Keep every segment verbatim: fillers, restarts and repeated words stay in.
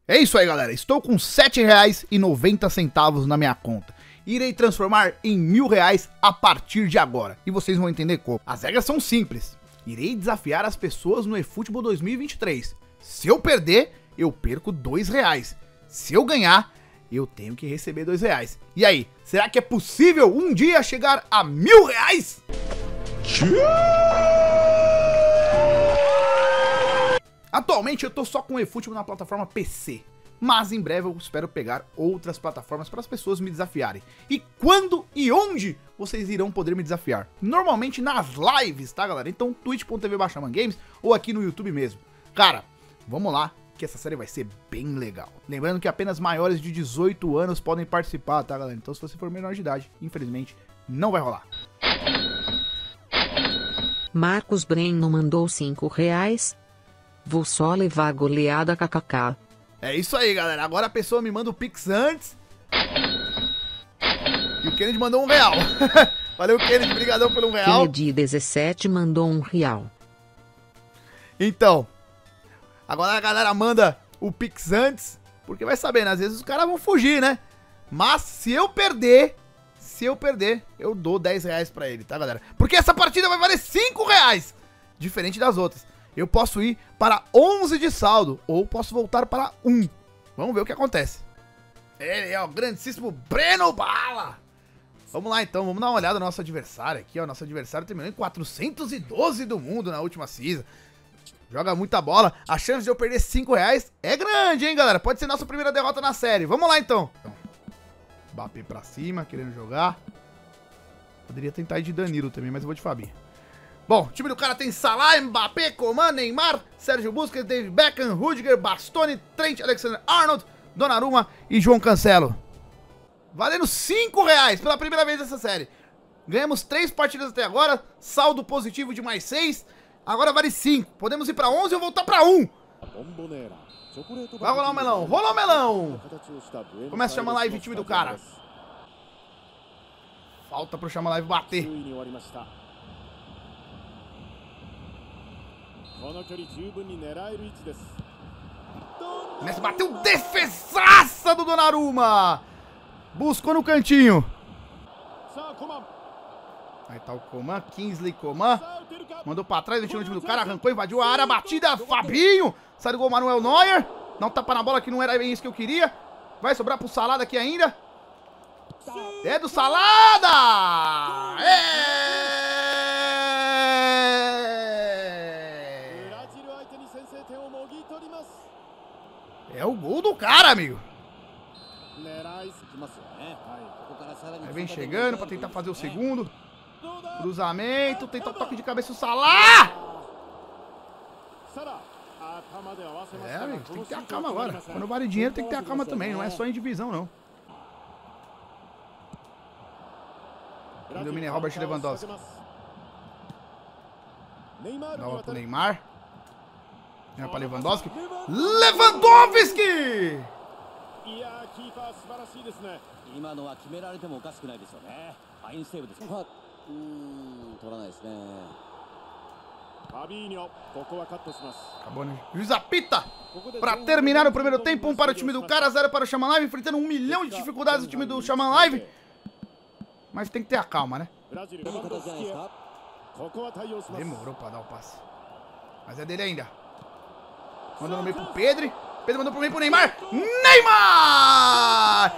É isso aí, galera. Estou com sete reais e noventa centavos na minha conta. Irei transformar em mil reais a partir de agora. E vocês vão entender como. As regras são simples. Irei desafiar as pessoas no eFootball dois mil e vinte e três. Se eu perder, eu perco dois reais. Se eu ganhar, eu tenho que receber dois reais. E aí, será que é possível um dia chegar a mil reais? Atualmente eu tô só com o eFootball na plataforma P C, mas em breve eu espero pegar outras plataformas para as pessoas me desafiarem. E quando e onde vocês irão poder me desafiar? Normalmente nas lives, tá, galera? Então twitch ponto tv barra Shaman Games ou aqui no YouTube mesmo. Cara, vamos lá, que essa série vai ser bem legal. Lembrando que apenas maiores de dezoito anos podem participar, tá, galera? Então se você for menor de idade, infelizmente, não vai rolar. Marcos Breno mandou cinco reais. Vou só levar a goleada kkk. É isso aí, galera. Agora a pessoa me manda o Pix antes. E o Kennedy mandou um real. Valeu, Kennedy. Brigadão pelo um real. Kennedy dezessete mandou um real. Então, agora a galera manda o Pix antes. Porque vai saber, né? Às vezes os caras vão fugir, né? Mas se eu perder... Se eu perder, eu dou dez reais pra ele, tá, galera? Porque essa partida vai valer cinco reais. Diferente das outras. Eu posso ir para onze de saldo, ou posso voltar para um. Vamos ver o que acontece. Ele é o grandíssimo Breno Bala. Vamos lá então, vamos dar uma olhada no nosso adversário aqui, ó. Nosso adversário terminou em quatrocentos e doze do mundo na última season. Joga muita bola. A chance de eu perder cinco reais é grande, hein, galera? Pode ser nossa primeira derrota na série. Vamos lá então. Mbappé pra cima, querendo jogar. Poderia tentar ir de Danilo também, mas eu vou de Fabinho. Bom, o time do cara tem Salah, Mbappé, Coman, Neymar, Sérgio Busquets, David Beckham, Rudiger, Bastoni, Trent, Alexander-Arnold, Donnarumma e João Cancelo. Valendo cinco reais pela primeira vez nessa série. Ganhamos três partidas até agora, saldo positivo de mais seis. Agora vale cinco. Podemos ir pra onze ou voltar pra um. Vai rolar o melão. Rolou o melão. Começa a chamar live o time do cara. Falta pro Chama Live bater. Messi bateu defesaça do Donnarumma. Buscou no cantinho. Aí tá o Coman, Kingsley Coman. Mandou pra trás, tirou o time do cara, arrancou, invadiu a área, batida, Fabinho. Sai do gol, Manuel Neuer. Dá um tapa na bola que não era bem isso que eu queria. Vai sobrar pro Salada aqui ainda. É do Salada! É! É o gol do cara, amigo. Aí vem chegando pra tentar fazer o segundo. Cruzamento, tenta o toque de cabeça o Salah! É, amigo, tem que ter a calma agora. Quando vale dinheiro tem que ter a calma também, não é só em divisão, não. Domina Robert Lewandowski. Dá pro Neymar. Vem pra Lewandowski. Lewandowski! Acabou, né? Juiz apita! Pra terminar o primeiro tempo, um para o time do cara, zero para o Shaman Live, enfrentando um milhão de dificuldades o time do Shaman Live. Mas tem que ter a calma, né? Demorou pra dar o passe. Mas é dele ainda. Mandou no meio pro Pedro. Pedro mandou pro meio pro Neymar. Neymar!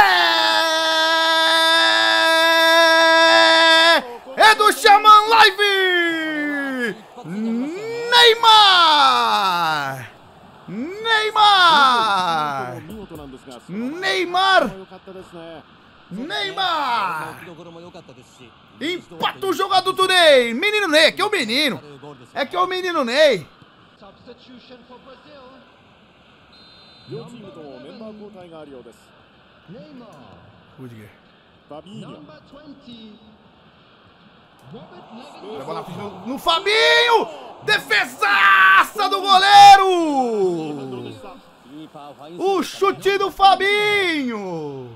É! É do Shaman Live! Neymar! Neymar! Neymar! Neymar! Empata o jogador do Ney! Menino Ney, aqui é o menino! É que é o menino Ney! Rudiger. No Fabinho! Defesaça do goleiro! O chute do Fabinho!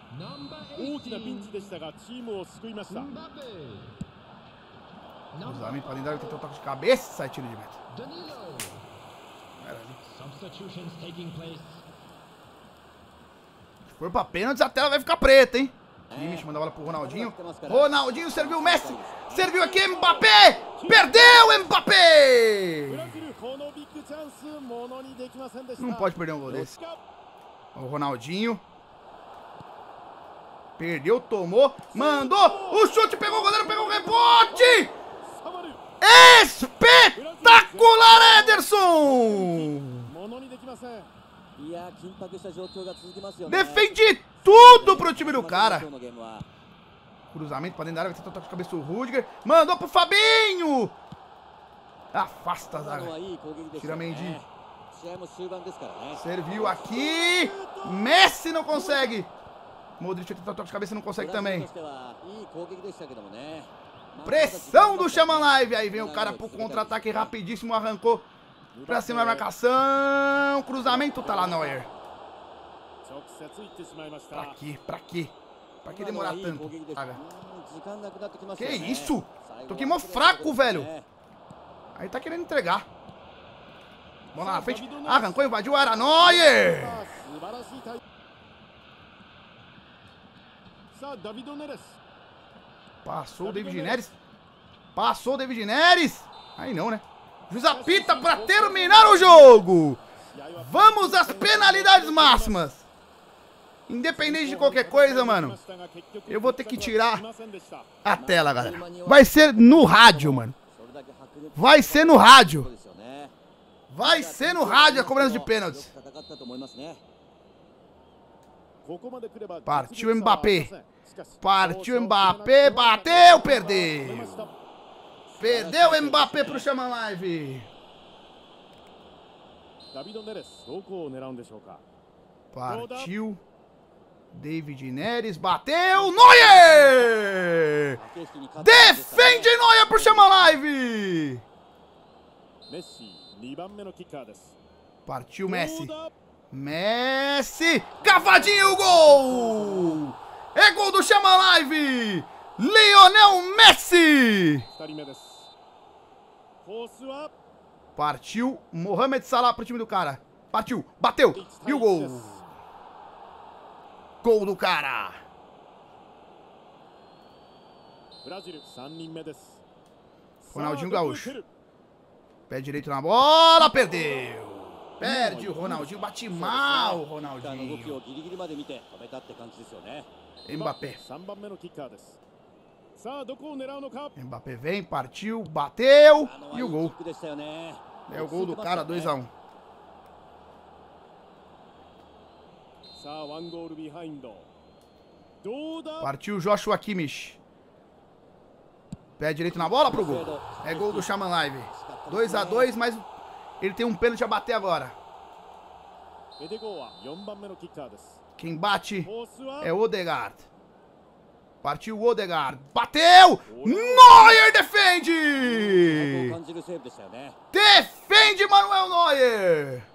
Os homens podem dar tentar um toque de cabeça, sai tiro de meta. for pra pênaltis, a tela vai ficar preta, hein? Kimmich manda a bola pro Ronaldinho. Ronaldinho serviu o Messi. Serviu aqui, Mbappé. Perdeu, Mbappé. Não pode perder um gol desse. O Ronaldinho. Perdeu, tomou. Mandou. O chute, pegou o goleiro, pegou o rebote. Espetacular, Ederson. Defendi tudo pro time do cara. Cruzamento pra dentro da área, vai tentar tocar de cabeça o Rudiger. Mandou pro Fabinho. Afasta a zaga. Tira Mendy. Serviu aqui. Messi não consegue. Modric vai tentar tocar de cabeça, não consegue também. Pressão do Shaman Live. Aí vem o cara pro contra-ataque rapidíssimo, arrancou pra cima da marcação. Cruzamento, tá lá, Neuer. Pra quê? Pra quê? Pra que demorar tanto? Saga. Que isso? Tô aqui mó fraco, velho. Aí tá querendo entregar. Vamos lá na frente. Arrancou, invadiu, era Neuer. Passou o David Neres. Passou o David Neres. Aí não, né? Juiz apita pra terminar o jogo. Vamos às penalidades máximas. Independente de qualquer coisa, mano, eu vou ter que tirar a tela, galera. Vai ser no rádio, mano. Vai ser no rádio. Vai ser no rádio a cobrança de pênaltis. Partiu Mbappé. Partiu Mbappé. Bateu, perdeu. Perdeu Mbappé pro Shaman Live. Partiu David Neres, bateu, Neuer! Defende Neuer pro Shaman Live! Partiu Messi. Messi, cavadinho, gol! É gol do Shaman Live! Lionel Messi! Partiu Mohamed Salah pro time do cara. Partiu, bateu, e o gol! Gol do cara! Ronaldinho Gaúcho. Pé direito na bola, perdeu! Perde o Ronaldinho, bate mal o Ronaldinho. Mbappé. Mbappé vem, partiu, bateu e o gol. É o gol do cara, dois a um. Partiu Joshua Kimmich. Pé direito na bola pro gol. É gol do Shaman Live. dois a dois, mas ele tem um pênalti a bater agora. Quem bate é Odegaard. Partiu Odegaard. Bateu! Neuer defende! Defende Manuel Neuer!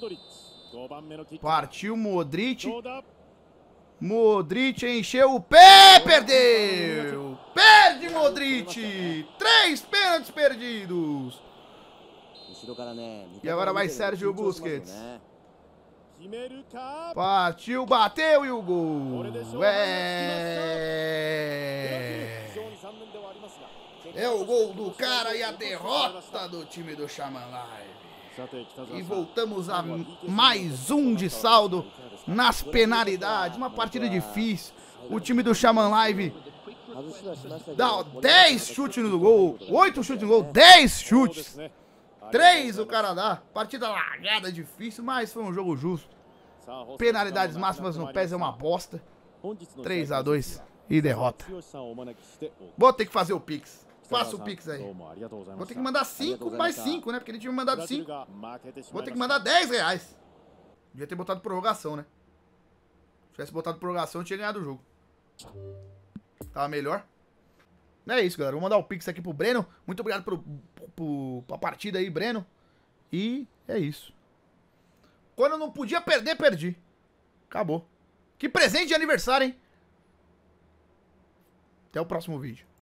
Partiu Modric. Modric encheu o pé, perdeu! Perde Modric! Três pênaltis perdidos! E agora vai Sérgio Busquets. Partiu, bateu e o gol! É... É o gol do cara e a derrota do time do Shaman Live. E voltamos a mais um de saldo nas penalidades. Uma partida difícil. O time do Shaman Live dá dez chutes no gol, oito chutes no gol, dez chutes. três o cara dá. Partida largada, difícil, mas foi um jogo justo. Penalidades máximas no pés é uma bosta. três a dois e derrota. Vou ter que fazer o Pix. Faça o Pix aí. Vou ter que mandar cinco mais cinco, né? Porque ele tinha me mandado cinco. Vou ter que mandar dez reais. Devia ter botado prorrogação, né? Se tivesse botado prorrogação, eu tinha ganhado o jogo. Tava melhor. É isso, galera. Vou mandar o Pix aqui pro Breno. Muito obrigado por, por, por a partida aí, Breno. E é isso. Quando eu não podia perder, perdi. Acabou. Que presente de aniversário, hein? Até o próximo vídeo.